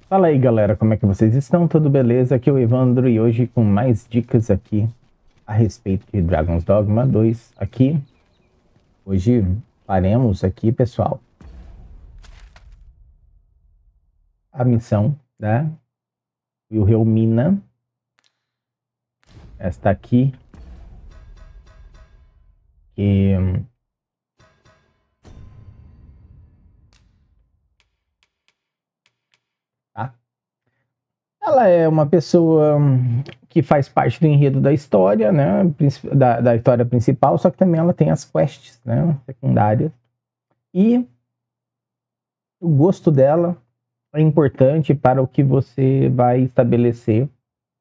Fala aí, galera, como é que vocês estão? Tudo beleza? Aqui é o Evandro e hoje com mais dicas aqui a respeito de Dragon's Dogma 2 aqui. Hoje faremos aqui, pessoal, a missão da Wilhelmina. Esta aqui, que tá? Ela é uma pessoa que faz parte do enredo da história, né? Da história principal, só que também ela tem as quests, né? Secundárias. E o gosto dela é importante para o que você vai estabelecer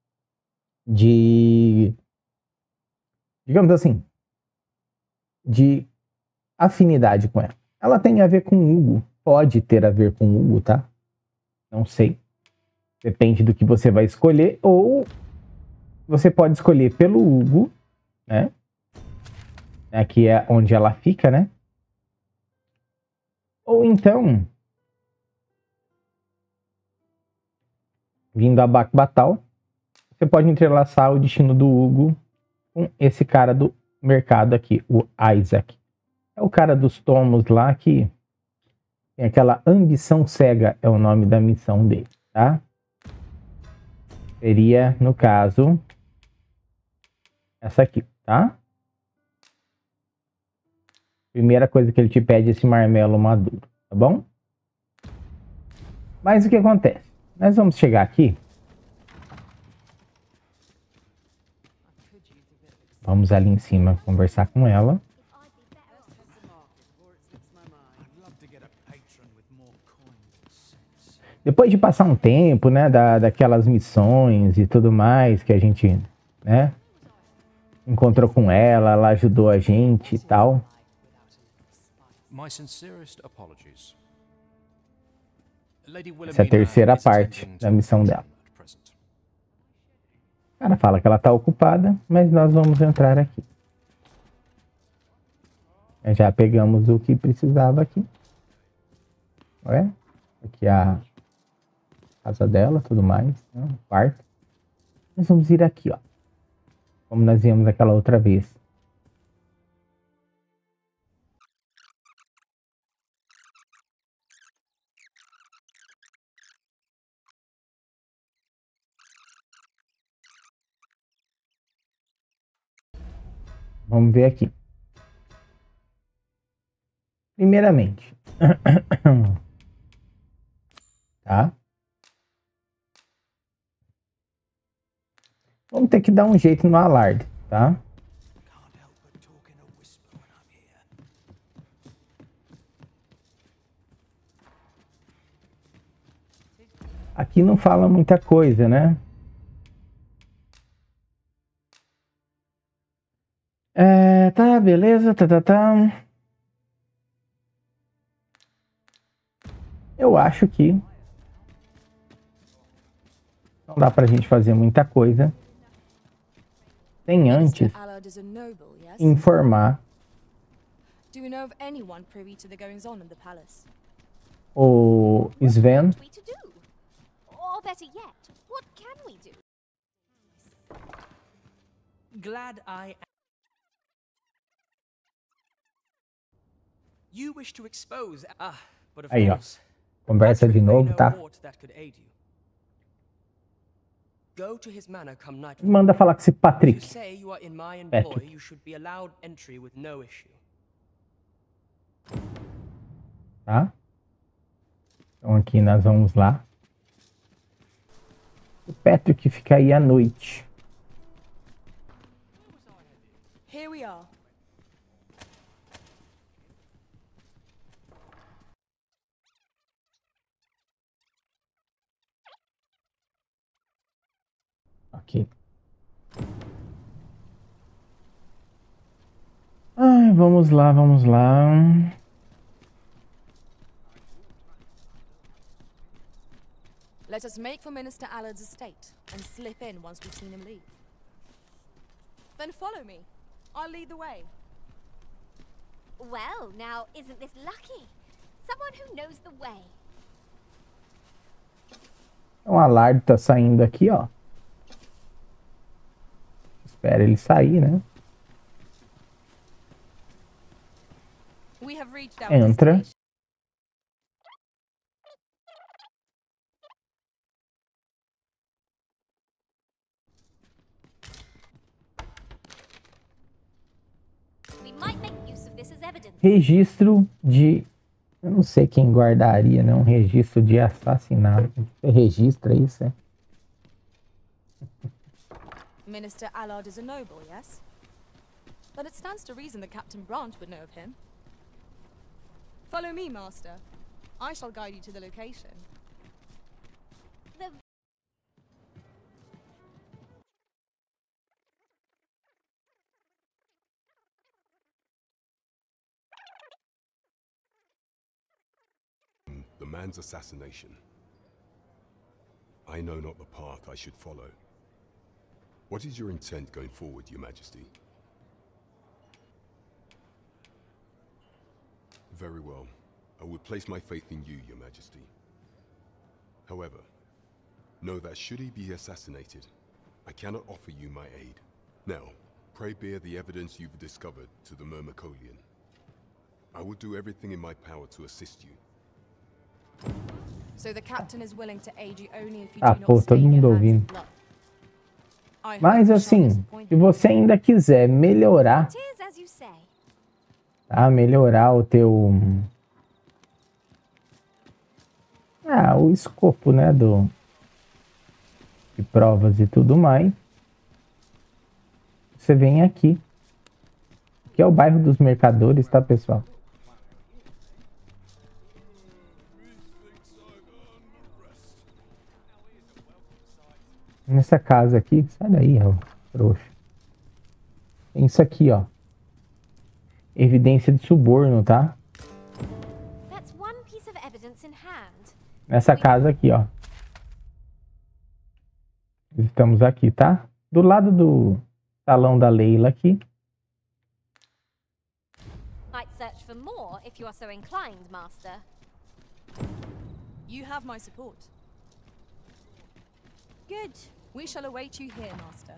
de, digamos assim, de afinidade com ela. Ela tem a ver com o Hugo, pode ter a ver com o Hugo, tá? Não sei. Depende do que você vai escolher, ou você pode escolher pelo Hugo, né? Aqui é onde ela fica, né? Ou então, vindo a Batal, você pode entrelaçar o destino do Hugo com esse cara do mercado aqui, o Isaac. É o cara dos tomos lá que tem aquela ambição cega, é o nome da missão dele, tá? Seria, no caso, essa aqui, tá? Primeira coisa que ele te pede é esse marmelo maduro, tá bom? Mas o que acontece? Nós vamos chegar aqui. Vamos ali em cima conversar com ela. Depois de passar um tempo, né, daquelas missões e tudo mais que a gente, né, encontrou com ela, ela ajudou a gente e tal. Essa é a terceira parte da missão dela. O cara fala que ela tá ocupada, mas nós vamos entrar aqui. Já pegamos o que precisava aqui. Olha, aqui a casa dela, tudo mais, né? O quarto. Nós vamos ir aqui, ó. Como nós íamos aquela outra vez. Vamos ver aqui. Primeiramente. Tá? Vamos ter que dar um jeito no alarde, tá? Aqui não fala muita coisa, né? Tá, beleza, tá. Eu acho que não dá pra gente fazer muita coisa sem antes informar o Sven aí, ó. Conversa de novo, tá? Manda falar com esse Patrick. Tá? Então aqui nós vamos lá. O Patrick fica aí à noite. Here we are. Ok. Ai, vamos lá, vamos lá. Let us make for Minister Allard's estate and slip in once we've seen him leave. Then follow me. I'll lead the way. Well, now isn't this lucky? Someone who knows the way. Então, a Allard tá saindo aqui, ó. Espera ele sair, né? We have reached our Entra. destination. We might make use of this as evidence. Registro de... Eu não sei quem guardaria, né? Um registro de assassinato. Você registra isso, é? Minister Allard is a noble, yes? Then it stands to reason that Captain Branch would know of him. Follow me, Master. I shall guide you to the location. The The man's assassination. I know not the path I should follow. What is your intent going forward, Your Majesty? Very well. I will place my faith in you, Your Majesty. However, know that should he be assassinated, I cannot offer you my aid. Now, pray bear the evidence you've discovered to the Myrmecolian. I will do everything in my power to assist you. So the captain is willing to aid you only if you Ah, do pô, not todo stain mundo your hands in ouvindo. blood. I hope Mas we shall assim, disappoint se you. você ainda quiser melhorar, it is as you say. tá? Melhorar o teu... o escopo, né? De provas e tudo mais. Você vem aqui. Que é o bairro dos mercadores, tá, pessoal? Nessa casa aqui, sai daí, ó, trouxa. Tem isso aqui, ó. Evidência de suborno, tá? That's one piece of evidence in hand. Nessa casa aqui, ó. Estamos aqui, tá? Do lado do salão da Leila aqui. Might search for more if you are so inclined, Master. You have my support. Good. We shall await you here, Master.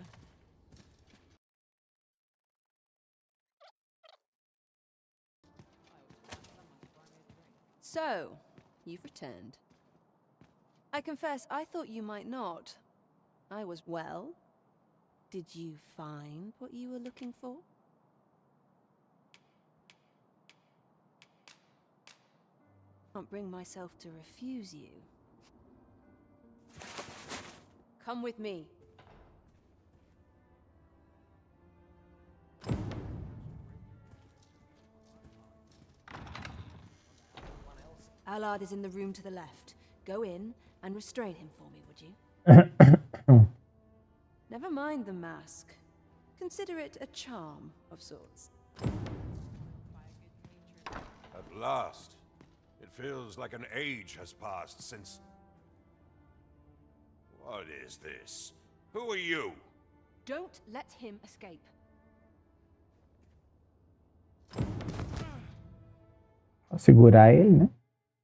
So, you've returned. I confess, I thought you might not. I was well. Did you find what you were looking for? Can't bring myself to refuse you. Come with me. Allard is in the room to the left. Go in and restrain him for me, would you? Never mind the mask. Consider it a charm of sorts. At last. It feels like an age has passed since... What is this? Who are you? Don't let him escape. Vou segurar ele, né?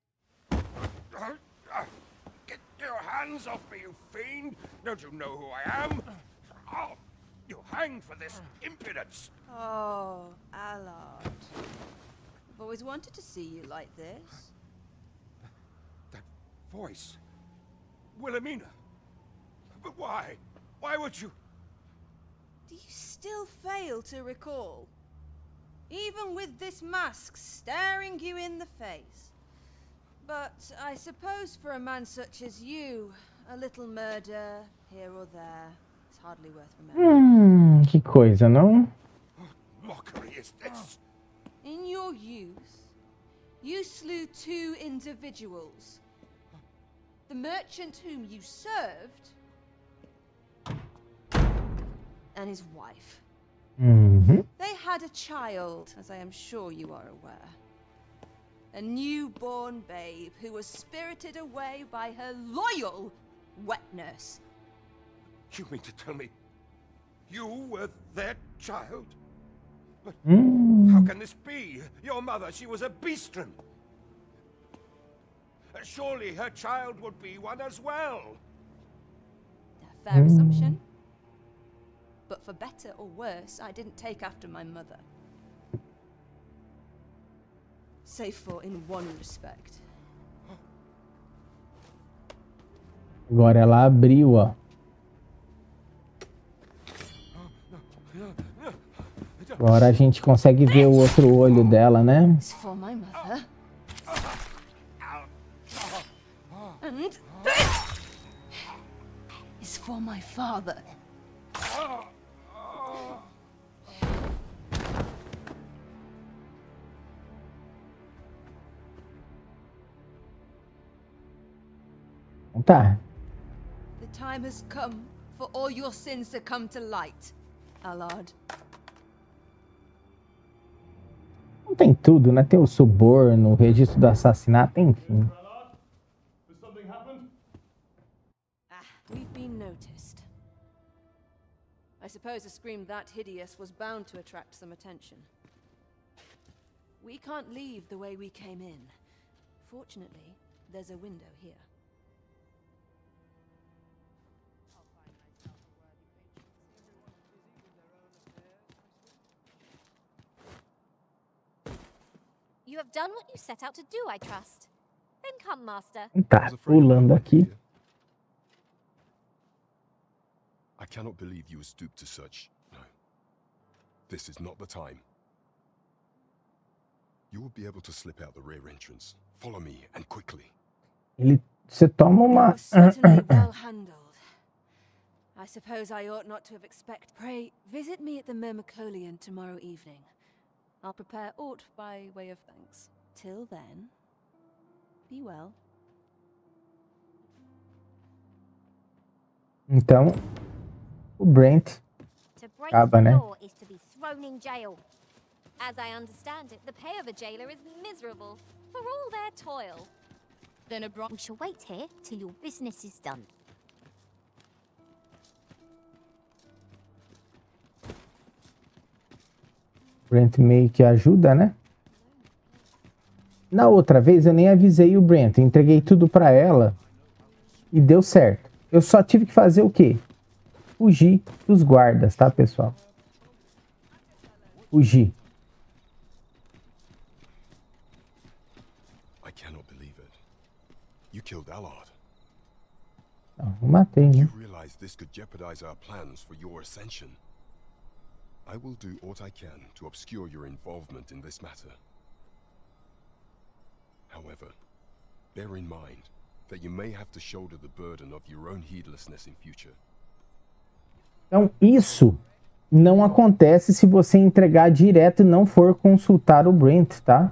Get your hands off me, you fiend! Don't you know who I am? Oh, you hang for this impudence! Oh, Allard. I've always wanted to see you like this. That voice... Wilhelmina! But why? Why would you... Do you still fail to recall? Even with this mask staring you in the face. But I suppose for a man such as you, a little murder here or there is hardly worth remembering. Que coisa, não? Mockery is this? In your youth, you slew 2 individuals. The merchant whom you served, and his wife. They had a child, as I am sure you are aware. A newborn babe who was spirited away by her loyal wet nurse. You mean to tell me you were their child? But how can this be? Your mother, she was a beastren. Surely her child would be one as well. fair assumption. But for better or worse, I didn't take after my mother. Save for in one respect. Agora ela abriu, ó. Agora a gente consegue ver o outro olho dela, né? It's for my mother. And it's for my father. Então tá. The time has come for all your sins to come to light, Allard. Não tem tudo, né? Tem o suborno, o registro do assassinato, enfim. We've been noticed. I suppose a scream that hideous was bound to attract some attention. We can't leave the way we came in. Fortunately, there's a window here. You have done what you set out to do, I trust. Then come, Master. Tá, pulando aqui. I cannot believe you would stoop to such. No. This is not the time. You will be able to slip out the rear entrance. Follow me, and quickly. Você toma uma... Certainly well handled. I suppose I ought not to have expected. Pray, visit me at the Myrmecolian tomorrow evening. I'll prepare aught by way of thanks. Till then, be well. Então, o Brent To break acaba, the né? law is to be thrown in jail. As I understand it, the pay of a jailer is miserable for all their toil. Then we shall wait here till your business is done. O Brent meio que ajuda, né? Na outra vez eu nem avisei o Brent, eu entreguei tudo pra ela e deu certo. Eu só tive que fazer o quê? Fugir dos guardas, tá, pessoal? Fugir. I cannot believe it. You killed Allard. Não, eu matei, né? You realize this could jeopardize our plans for your ascension. I will do what I can to obscure your involvement in this matter. However, bear in mind that you may have to shoulder the burden of your own heedlessness in future. Então, isso não acontece se você entregar direto e não for consultar o Brent, tá?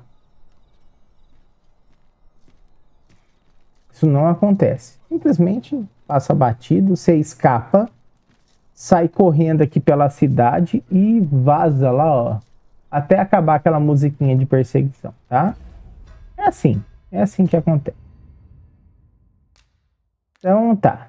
Isso não acontece. Simplesmente passa batido, você escapa, sai correndo aqui pela cidade e vaza lá, ó. Até acabar aquela musiquinha de perseguição, tá? É assim que acontece. Então, tá.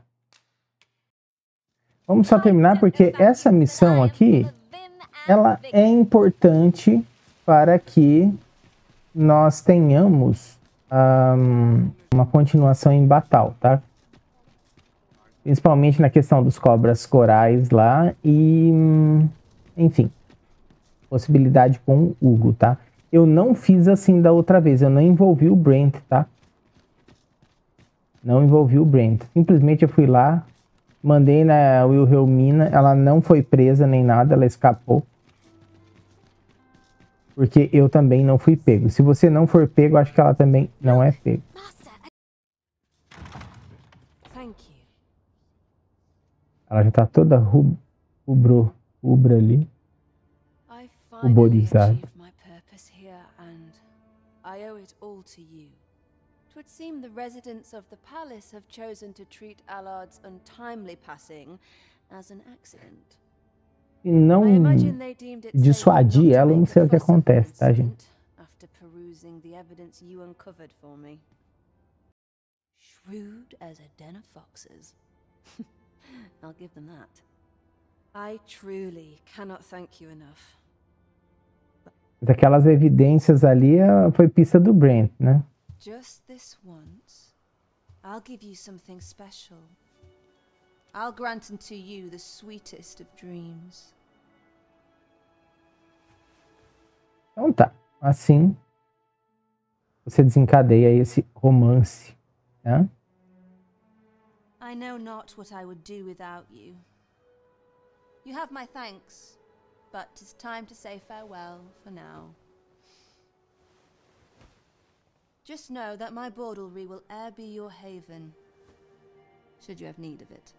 Vamos só terminar porque essa missão aqui, ela é importante para que nós tenhamos uma continuação em Batal, tá? Principalmente na questão dos cobras corais lá e, enfim, possibilidade com o Hugo, tá? Eu não fiz assim da outra vez, eu não envolvi o Brent, tá? Não envolvi o Brent. Simplesmente eu fui lá, mandei na Wilhelmina, ela não foi presa nem nada, ela escapou. Porque eu também não fui pego. Se você não for pego, acho que ela também não é pego. Thank you. Ela já tá toda rubra ali. I finally Bodyguard. achieved my purpose here, and I owe it all to you. It would seem the residents of the palace have chosen to treat Allard's untimely passing as an accident. Se não I imagine they deemed it safe dissuadir not to ela, eu não make sei a o que fuss of the acontece, tá, gente? incident after perusing the evidence you uncovered for me. Shrewd as a den of foxes. I'll give them that. I truly cannot thank you enough. Aquelas evidências ali foi pista do Brent, né? Just this once, I'll give you something special. I'll grant unto you the sweetest of dreams. Então tá. Assim, você desencadeia esse romance, né? I know not what I would do without you. You have my thanks, but 'tis time to say farewell for now. Just know that my Bordalry will e'er be your haven, should you have need of it.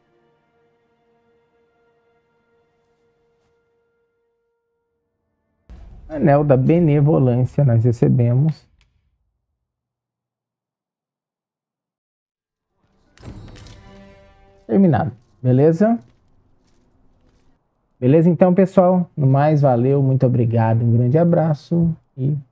Anel da Benevolência nós recebemos. Terminado, beleza? Beleza então, pessoal? No mais, valeu, muito obrigado, um grande abraço e